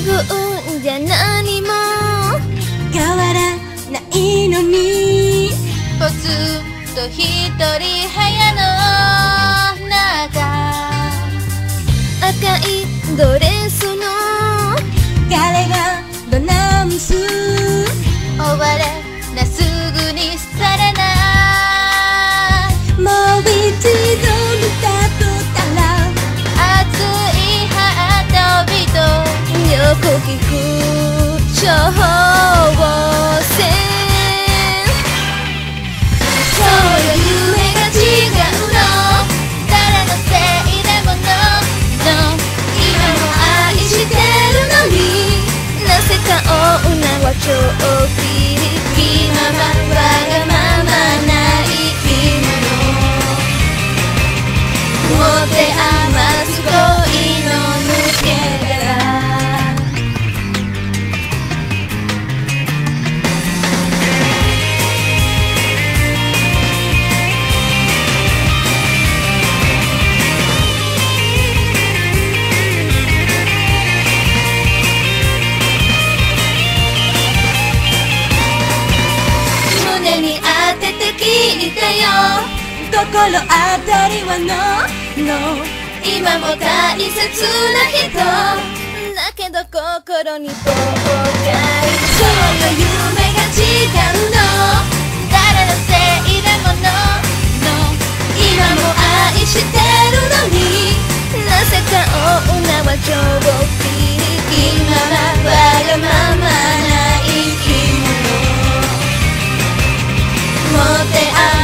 分じゃ何も変わらないのに、 ぽつんと一人部屋の中、赤いドレスの彼がロナンス、 終われなすぐにされない、 もう一度見たとたら熱いハートビート、よく聞く情報線、そうよ夢が違うの、誰のせいでも No 今も愛してるのに、なぜか女は長期気ままわがままないもの、持て余す恋の抜け殻、胸に当てて聞いてよ、 心当たりは No 今も大切な人だけど心に後悔、そうよ夢が違うの、誰のせいでも No 今も愛してるのに、なぜか女は長期今はわがままな生き物、持て余